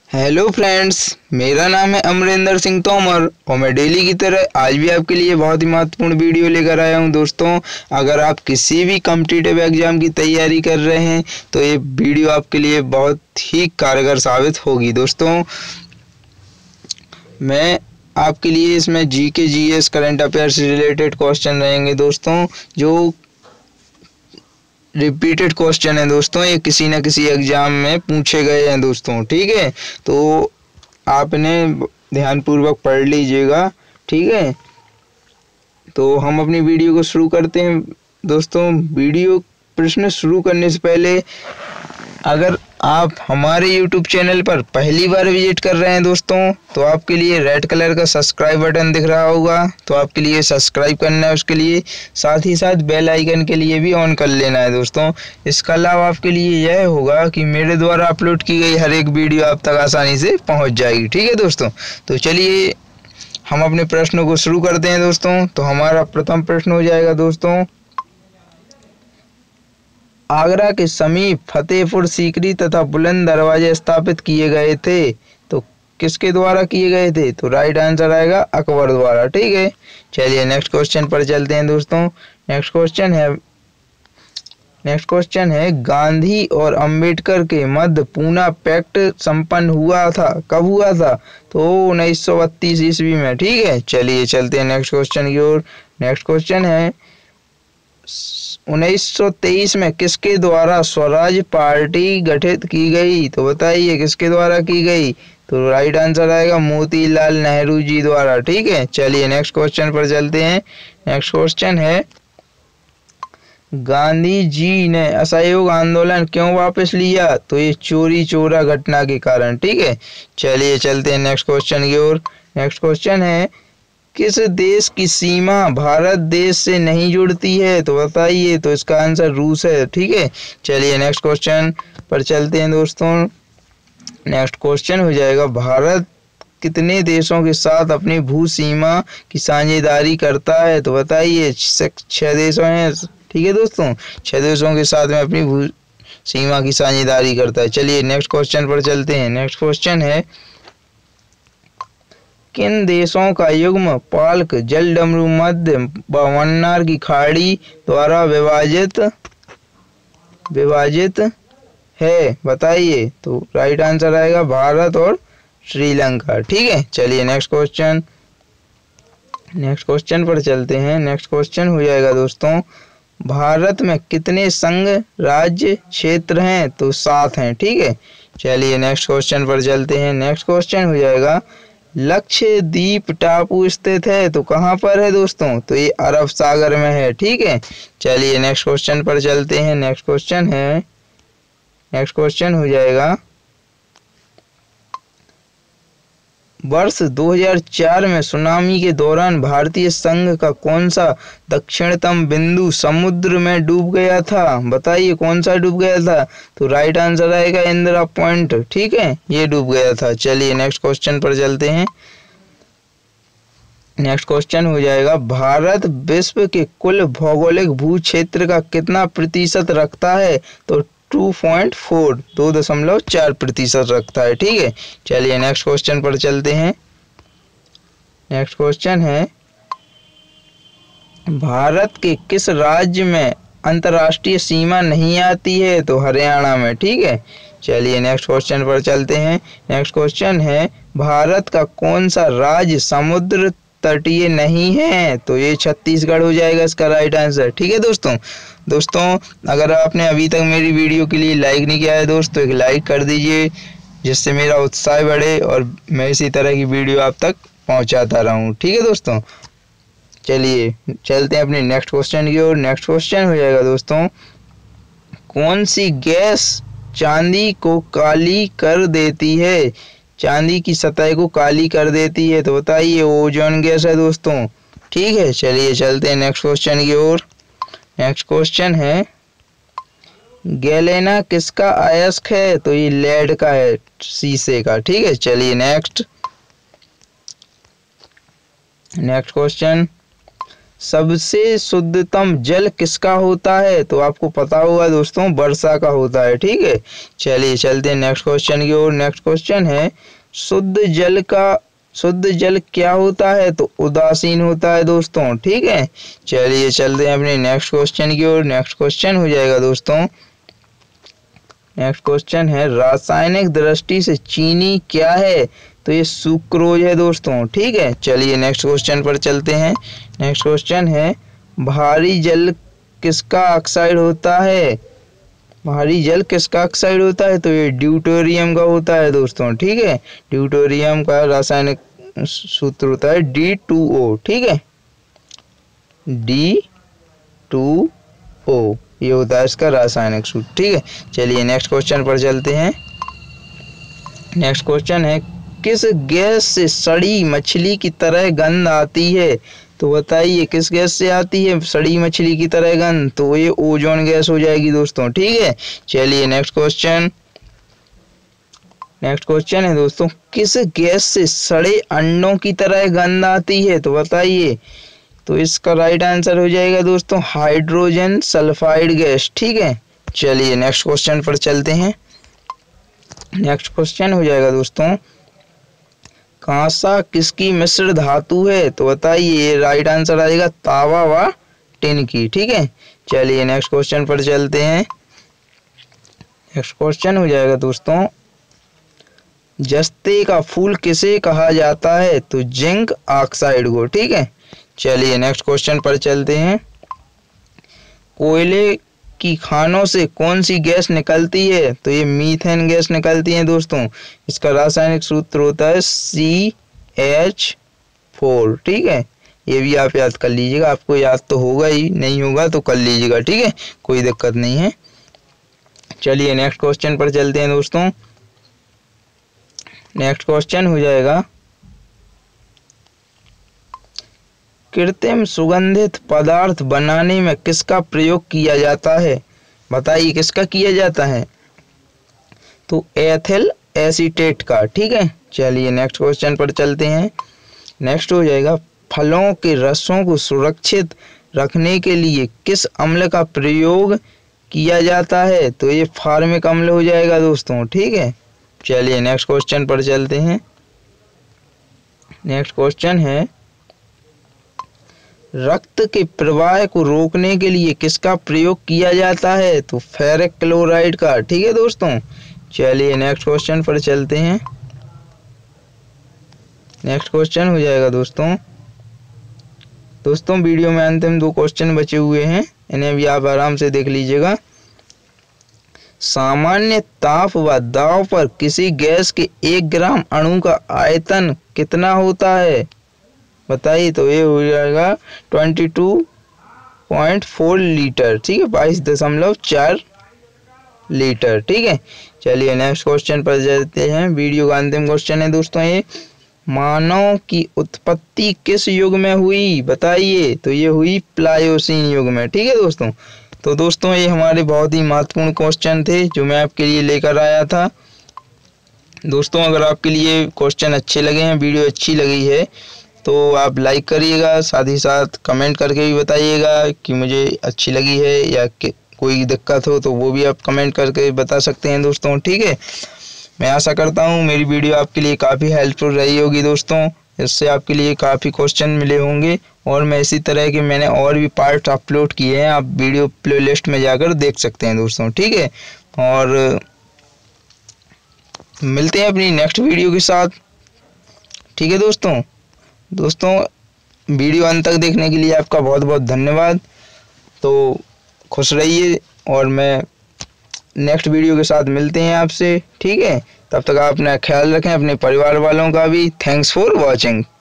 Hello friends, मेरा नाम है अमरिंदर सिंह तोमर और मैं डेली की तरह आज भी आपके लिए बहुत ही महत्वपूर्ण वीडियो लेकर आया हूं। दोस्तों, अगर आप किसी भी कॉम्पिटिटिव एग्जाम की तैयारी कर रहे हैं तो ये वीडियो आपके लिए बहुत ही कारगर साबित होगी। दोस्तों, मैं आपके लिए इसमें जीके जीएस करंट अफेयर से रिलेटेड क्वेश्चन रहेंगे दोस्तों, जो रिपीटेड क्वेश्चन है दोस्तों। ये किसी न किसी एग्जाम में पूछे गए हैं दोस्तों, ठीक है। तो आप इन्हें ध्यानपूर्वक पढ़ लीजिएगा, ठीक है। तो हम अपनी वीडियो को शुरू करते हैं दोस्तों। वीडियो प्रश्न शुरू करने से पहले अगर आप हमारे YouTube चैनल पर पहली बार विजिट कर रहे हैं दोस्तों, तो आपके लिए रेड कलर का सब्सक्राइब बटन दिख रहा होगा, तो आपके लिए सब्सक्राइब करना है। उसके लिए साथ ही साथ बेल आइकन के लिए भी ऑन कर लेना है दोस्तों। इसका लाभ आपके लिए यह होगा कि मेरे द्वारा अपलोड की गई हर एक वीडियो आप तक आसानी से पहुंच जाएगी, ठीक है दोस्तों। तो चलिए हम अपने प्रश्नों को शुरू करते हैं दोस्तों। तो हमारा प्रथम प्रश्न हो जाएगा दोस्तों, आगरा के समीप फतेहपुर सीकरी तथा बुलंद दरवाजे स्थापित किए गए थे, तो किसके द्वारा किए गए थे? तो राइट आंसर आएगा अकबर द्वारा, ठीक है। चलिए नेक्स्ट क्वेश्चन पर चलते हैं दोस्तों। नेक्स्ट क्वेश्चन है गांधी और अंबेडकर के मध्य पूना पैक्ट संपन्न हुआ था, कब हुआ था? तो 1932 ईस्वी में, ठीक है। चलिए चलते हैं नेक्स्ट क्वेश्चन की ओर। नेक्स्ट क्वेश्चन है 1923 में किसके द्वारा स्वराज पार्टी गठित की गई? तो बताइए किसके द्वारा की गई? तो राइट आंसर आएगा मोतीलाल नेहरू जी द्वारा, ठीक है। चलिए नेक्स्ट क्वेश्चन पर चलते हैं। नेक्स्ट क्वेश्चन है गांधी जी ने असहयोग आंदोलन क्यों वापस लिया? तो ये चोरी चोरा घटना के कारण, ठीक है। चलिए चलते हैं नेक्स्ट क्वेश्चन की ओर। नेक्स्ट क्वेश्चन है किस देश की सीमा भारत देश से नहीं जुड़ती है? तो बताइए, तो इसका आंसर रूस है, ठीक है। चलिए नेक्स्ट क्वेश्चन पर चलते हैं दोस्तों। नेक्स्ट क्वेश्चन हो जाएगा भारत कितने देशों के साथ अपनी भू सीमा की साझेदारी करता है? तो बताइए 6 देशों हैं, ठीक है दोस्तों। 6 देशों के साथ में अपनी भू सीमा की साझेदारी करता है। चलिए नेक्स्ट क्वेश्चन पर चलते हैं। नेक्स्ट क्वेश्चन है किन देशों का युग्म पाल्क जलडमरू मध्य मन्नार की खाड़ी द्वारा विभाजित है? बताइए, तो राइट आंसर आएगा भारत और श्रीलंका, ठीक है। चलिए नेक्स्ट क्वेश्चन पर चलते हैं। नेक्स्ट क्वेश्चन हो जाएगा दोस्तों, भारत में कितने संघ राज्य क्षेत्र हैं? तो 7 हैं, ठीक है। चलिए नेक्स्ट क्वेश्चन पर चलते हैं। नेक्स्ट क्वेश्चन हो जाएगा लक्षद्वीप टापू स्थित है, तो कहाँ पर है दोस्तों? तो ये अरब सागर में है, ठीक है। चलिए नेक्स्ट क्वेश्चन पर चलते हैं। नेक्स्ट क्वेश्चन हो जाएगा वर्ष 2004 में सुनामी के दौरान भारतीय संघ का कौन सा दक्षिणतम बिंदु समुद्र में डूब गया था? बताइए कौन सा डूब गया था? तो राइट आंसर आएगा इंदिरा पॉइंट, ठीक है, ये डूब गया था। चलिए नेक्स्ट क्वेश्चन पर चलते हैं। नेक्स्ट क्वेश्चन हो जाएगा भारत विश्व के कुल भौगोलिक भू क्षेत्र का कितना प्रतिशत रखता है? तो 2.4% रखता है, ठीक है। चलिए नेक्स्ट क्वेश्चन पर चलते हैं। नेक्स्ट क्वेश्चन है भारत के किस राज्य में अंतर्राष्ट्रीय सीमा नहीं आती है? तो हरियाणा में, ठीक है। चलिए नेक्स्ट क्वेश्चन पर चलते हैं। नेक्स्ट क्वेश्चन है भारत का कौन सा राज्य समुद्र तटीय नहीं है? तो ये छत्तीसगढ़ हो जाएगा इसका राइट आंसर, ठीक है दोस्तों। अगर आपने अभी तक मेरी वीडियो के लिए लाइक नहीं किया है दोस्तों, एक लाइक कर दीजिए, जिससे मेरा उत्साह बढ़े और मैं इसी तरह की वीडियो आप तक पहुंचाता रहूं, ठीक है दोस्तों। चलिए चलते हैं अपने नेक्स्ट क्वेश्चन की ओर। नेक्स्ट क्वेश्चन हो जाएगा दोस्तों, कौन सी गैस चांदी को काली कर देती है? चांदी की सतह को काली कर देती है, तो बताइए ओजोन गैस है दोस्तों, ठीक है। चलिए चलते हैं नेक्स्ट क्वेश्चन की ओर। नेक्स्ट क्वेश्चन है गैलेना किसका अयस्क है? तो ये लेड का है, शीशे का, ठीक है। चलिए नेक्स्ट क्वेश्चन, सबसे शुद्धतम जल किसका होता है? तो आपको पता होगा दोस्तों, वर्षा का होता है। ठीक है, चलिए चलते हैं नेक्स्ट क्वेश्चन की ओर। नेक्स्ट क्वेश्चन है, शुद्ध जल क्या होता है? तो उदासीन होता है दोस्तों। ठीक है, चलिए चलते हैं अपने नेक्स्ट क्वेश्चन की ओर। नेक्स्ट क्वेश्चन हो जाएगा दोस्तों, नेक्स्ट क्वेश्चन है, रासायनिक दृष्टि से चीनी क्या है? तो ये सुक्रोज है दोस्तों। ठीक है, चलिए नेक्स्ट क्वेश्चन पर चलते हैं। नेक्स्ट क्वेश्चन है, भारी जल किसका ऑक्साइड होता है? भारी जल किसका ऑक्साइड होता है? तो ये ड्यूटेरियम का होता है दोस्तों। ठीक है, ड्यूटेरियम का रासायनिक सूत्र होता है D2O। ठीक है, D2O ये होता है इसका रासायनिक सूत्र। ठीक है, चलिए नेक्स्ट क्वेश्चन पर चलते हैं। नेक्स्ट क्वेश्चन है, किस गैस से सड़ी मछली की तरह गंध आती है? तो बताइए किस गैस से आती है सड़ी मछली की तरह गंध? तो ये ओजोन गैस हो जाएगी दोस्तों। ठीक है, चलिए नेक्स्ट क्वेश्चन है दोस्तों, किस गैस से सड़े अंडों की तरह गंध आती है? तो बताइए। तो इसका राइट आंसर हो जाएगा दोस्तों हाइड्रोजन सल्फाइड गैस। ठीक है, चलिए नेक्स्ट क्वेश्चन पर चलते हैं। नेक्स्ट क्वेश्चन हो जाएगा दोस्तों, कांसा किसकी मिश्र धातु है? तो बताइए, राइट आंसर आएगा तांबा व टिन की। ठीक है, चलिए नेक्स्ट क्वेश्चन पर चलते हैं। नेक्स्ट क्वेश्चन हो जाएगा दोस्तों, जस्ते का फूल किसे कहा जाता है? तो जिंक ऑक्साइड को। ठीक है, चलिए नेक्स्ट क्वेश्चन पर चलते हैं। कोयले की खानों से कौन सी गैस निकलती है? तो ये मीथेन गैस निकलती है दोस्तों। इसका रासायनिक सूत्र होता है CH4। ठीक है, ये भी आप याद कर लीजिएगा, आपको याद तो होगा ही, नहीं होगा तो कर लीजिएगा। ठीक है, कोई दिक्कत नहीं है। चलिए नेक्स्ट क्वेश्चन पर चलते हैं दोस्तों। नेक्स्ट क्वेश्चन हो जाएगा, कृत्रिम सुगंधित पदार्थ बनाने में किसका प्रयोग किया जाता है? बताइए किसका किया जाता है? तो एथिल एसीटेट का। ठीक है, चलिए नेक्स्ट क्वेश्चन पर चलते हैं। नेक्स्ट हो जाएगा, फलों के रसों को सुरक्षित रखने के लिए किस अम्ल का प्रयोग किया जाता है? तो ये फार्मिक अम्ल हो जाएगा दोस्तों। ठीक है, चलिए नेक्स्ट क्वेश्चन पर चलते हैं। नेक्स्ट क्वेश्चन है, रक्त के प्रवाह को रोकने के लिए किसका प्रयोग किया जाता है? तो फेरिक क्लोराइड का। ठीक है दोस्तों, चलिए नेक्स्ट क्वेश्चन पर चलते हैं। नेक्स्ट क्वेश्चन हो जाएगा दोस्तों वीडियो में अंतिम 2 क्वेश्चन बचे हुए हैं, इन्हें भी आप आराम से देख लीजिएगा। सामान्य ताप व दाब पर किसी गैस के 1 ग्राम अणु का आयतन कितना होता है? बताइए। तो ये हो जाएगा 22.4 लीटर। ठीक है, 22.4 लीटर। ठीक है, चलिए नेक्स्ट क्वेश्चन पर जाते हैं। वीडियो का अंतिम क्वेश्चन है दोस्तों ये, मानव की उत्पत्ति किस युग में हुई? बताइए। तो ये हुई प्लायोसीन युग में। ठीक है दोस्तों, तो दोस्तों ये हमारे बहुत ही महत्वपूर्ण क्वेश्चन थे जो मैं आपके लिए लेकर आया था। दोस्तों अगर आपके लिए क्वेश्चन अच्छे लगे हैं, वीडियो अच्छी लगी है, तो आप लाइक करिएगा, साथ ही साथ कमेंट करके भी बताइएगा कि मुझे अच्छी लगी है या कोई दिक्कत हो तो वो भी आप कमेंट करके बता सकते हैं दोस्तों। ठीक है, मैं आशा करता हूँ मेरी वीडियो आपके लिए काफ़ी हेल्पफुल रही होगी दोस्तों। इससे आपके लिए काफ़ी क्वेश्चन मिले होंगे और मैं इसी तरह के मैंने और भी पार्ट अपलोड किए हैं, आप वीडियो प्लेलिस्ट में जाकर देख सकते हैं दोस्तों। ठीक है, और मिलते हैं अपनी नेक्स्ट वीडियो के साथ। ठीक है दोस्तों वीडियो अंत तक देखने के लिए आपका बहुत बहुत धन्यवाद। तो खुश रहिए और मैं नेक्स्ट वीडियो के साथ मिलते हैं आपसे। ठीक है, तब तक आप अपना ख्याल रखें, अपने परिवार वालों का भी। Thanks for watching.